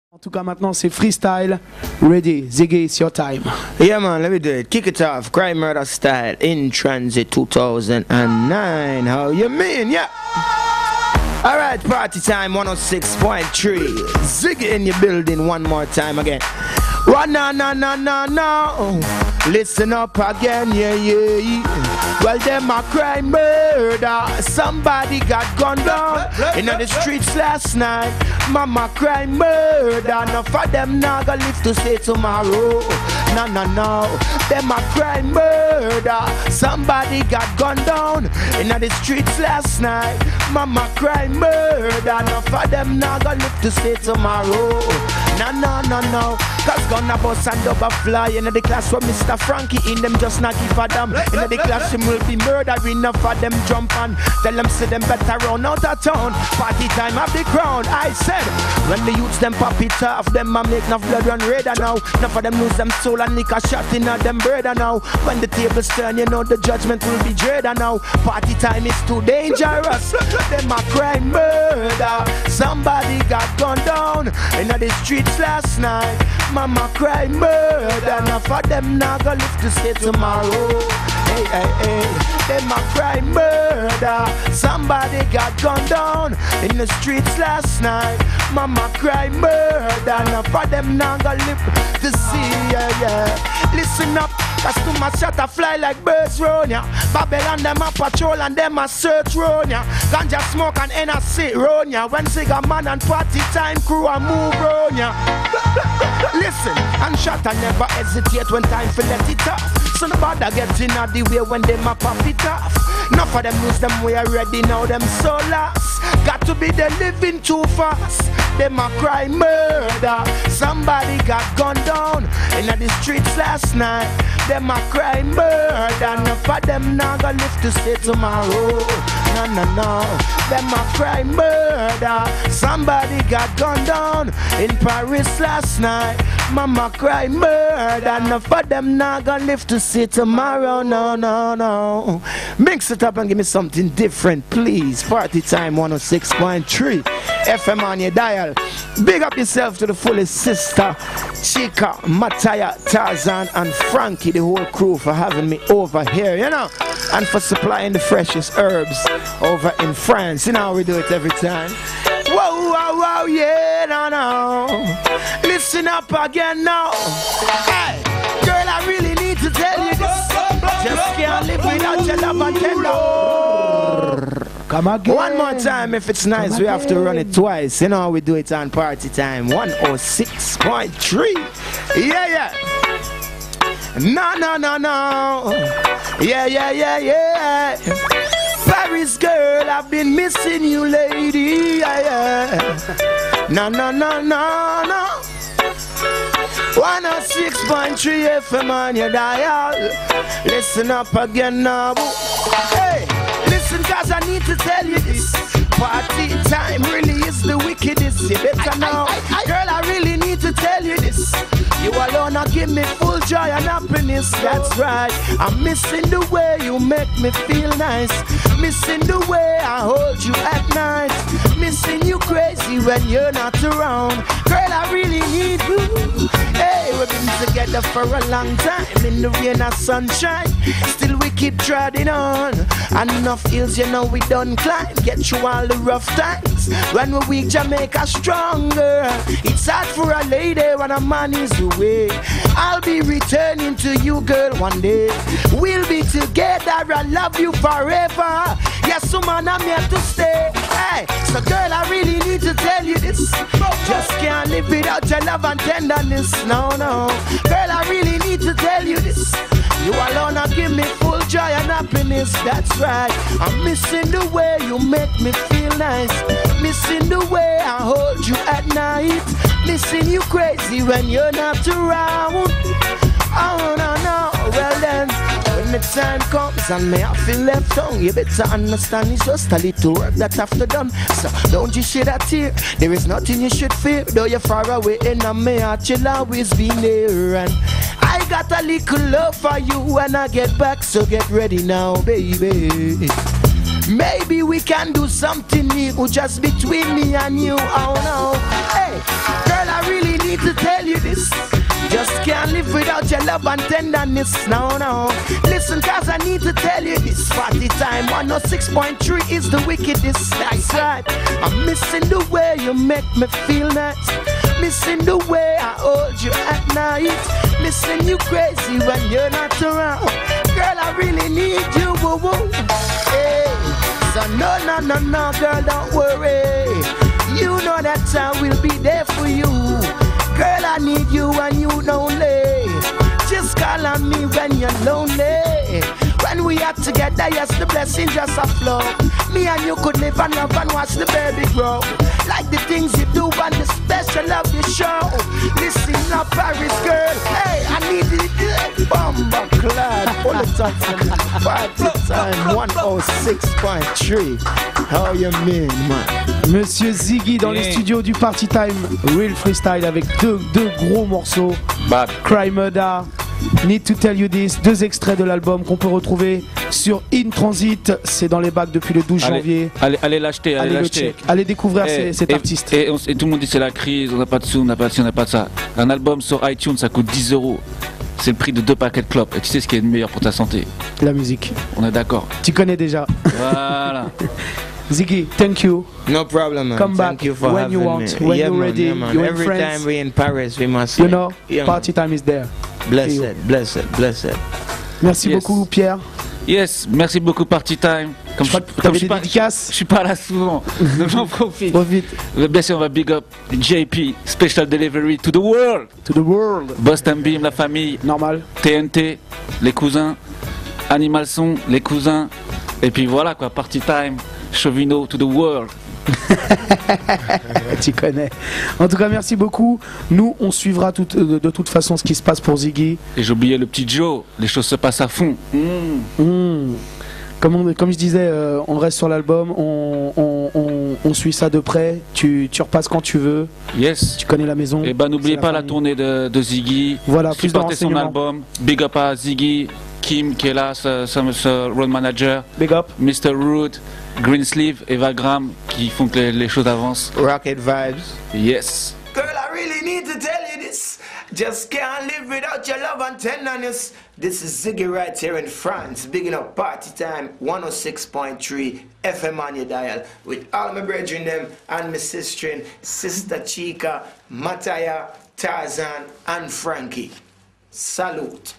En tout cas, maintenant, c'est freestyle. Ready, Ziggy, it's your time. Yeah, man, let me do it. Kick it off. Crime Murder Style in Transit 2009. How you mean? Yeah. Alright, party time 106.3. Ziggy in your building one more time again. One, no. Listen up again, yeah. Well, them a crime murder. Somebody got gunned down in the streets last night. Mama crime murder. Enough of them now gonna live to say tomorrow. No. Them a crime murder. Somebody got gunned down in the streets last night. Mama crime murder. Enough of them now gonna live to say tomorrow. No. Cause gonna bust and double fly in the class where Mr. Frankie in them just not give a damn. In the class him will be murdering enough of them jump and tell them say them better run out of town. Party time of the crown. I said when the youths them pop it off, them a make enough blood run redder now. Enough of them lose them soul and nick a shot in at them brother now. When the tables turn, you know the judgment will be dreader now. Party time is too dangerous. Them a crime murder. Somebody got gunned down in the streets last night. Mama cry murder. Enough of them now gonna live to say tomorrow. Hey. Them a cry murder. Somebody got gunned down in the streets last night. Mama cry murder. Enough of them now gonna live to see, yeah. Listen up. Cause too much shot a fly like birds round ya. Babylon them a patrol and them a search round ya. Ganja smoke and NSC round ya. When Cigar Man and party time crew a move round ya. Listen, and shot and never hesitate when time for let it off. So nobody get in the way when them a pop it off. Enough of them lose them way already, now them so lost. Got to be the living too fast. Them a cry murder. Somebody got gunned down in the streets last night. Them a cry murder. Enough of them now gonna live to say tomorrow. No. Them a cry murder. Somebody got gunned down in Paris last night. Mama cry murder. Enough of them now gonna live to see tomorrow. No. Mix it up and give me something different, please. Party time 106.3 FM on your dial. Big up yourself to the fullest, sister Chica, Mataya, Tarzan and Frankie, the whole crew, for having me over here, you know, and for supplying the freshest herbs over in France. You know how we do it every time. Whoa, yeah, no. Listen up again now. Hey, girl, I really need to tell you this. Just can't live without your love and tender. Come again. One more time, if it's nice, we have to run it twice. You know how we do it on party time 106.3. Yeah. No. Yeah. Paris girl, I've been missing you, lady. Yeah. No. 106.3 FM on your dial. Listen up again now. Hey, listen, cause I need to tell you this. Party time really is the wickedest. You better know. Girl, I really need to tell you this. You alone are give me full joy and happiness. That's right. I'm missing the way you make me feel nice. Missing the way I hold you at night. Missing you crazy when you're not around. Girl, I really need you. Hey, we've been together for a long time. In the rain and sunshine, still we keep treading on. And enough hills, you know we done climb. Get through all the rough times. When we're weak, Jamaica stronger. It's hard for a lady when a man is away. I'll be returning to you, girl, one day. We'll be together, I love you forever. Yes, woman, I'm here to stay. Hey, so girl, I really need to tell you this. Just can't live without your love and tenderness. No. Girl, I really need to tell you this. You alone are give me full joy and happiness. That's right. I'm missing the way you make me feel nice. Missing the way I hold you at night. Missing you crazy when you're not around. Oh, no. Well then, when the time comes and me I feel left on, you better understand it's just a little work that have to done. So don't you shed a tear. There is nothing you should fear. Though you're far away in my heart, you'll always be near. And I got a little love for you when I get back, so get ready now, baby. Maybe we can do something new just between me and you. Oh no. Hey, girl, I really need to tell you this. Just can't live without your love and tenderness. No, no. Listen, cause I need to tell you this. Party time 106.3 is the wickedest. That's right. I'm missing the way you make me feel nice. Missing the way I hold you at night. Missing you crazy when you're not around. Girl, I really need you. Woo woo. Hey. So no, no, no, no, girl, don't worry. You know that I will be there for you. Girl, I need you and you lonely. Just call on me when you're lonely. When we are together, yes, the blessing just a flow. Me and you could live and love and watch the baby grow. Like the things you do and the special love you show. Listen up, Paris girl. Hey, I need it. Bomba clad. Pull it up for me. Party time 106.3. How you mean, man? Monsieur Ziggy dans les studios du Party Time Real Freestyle avec deux gros morceaux. Cry Murder, Need to Tell You This, 2 extraits de l'album qu'on peut retrouver sur In Transit. C'est dans les bacs depuis le 12 janvier. Allez l'acheter, allez découvrir cet artiste. Et tout le monde dit c'est la crise, on n'a pas de sous, on n'a pas de ci, on n'a pas de ça. Un album sur iTunes, ça coûte 10 €. C'est le prix de 2 paquets de clopes. Et tu sais ce qui est le meilleur pour ta santé? La musique. On est d'accord. Tu connais déjà. Voilà. Ziggy, thank you. No problem, man. Come thank back you for when you want, me. when yeah, you're man, ready. Yeah, man. You're Every in France. time we're in Paris, we must. You know, yeah, Party Time is there. Blessed, blessed, blessed. Merci beaucoup, Pierre. Yes, merci beaucoup, Party Time. Comme je suis pas là souvent, donc j'en profite. Bien sûr, on va big up JP, Special Delivery to the world. To the world. Boston Beam, la famille. Normal. TNT, les cousins. Animal Son, les cousins. Et puis voilà quoi, Party Time, Chauvino to the world. Tu connais. En tout cas, merci beaucoup. Nous, on suivra de toute façon ce qui se passe pour Ziggy. Et j'ai oublié le petit Joe. Les choses se passent à fond. Comme je disais, on reste sur l'album. On suit ça de près. Tu repasses quand tu veux. Yes. Tu connais la maison. Et n'oubliez pas la tournée de Ziggy. Voilà, plus de son album. Big up à Ziggy, Kim qui est là, ce road manager. Big up. Mr. Root, Greensleeve, Eva Graham qui font que les choses avancent. Rocket vibes. Yes. Girl, I really need to tell you this. Just can't live without your love and tenderness. This is Ziggy right here in France. Bigging up Party Time 106.3 FM on your dial. With all my brethren them and my Sister Chica, Mataya, Tarzan and Frankie. Salute.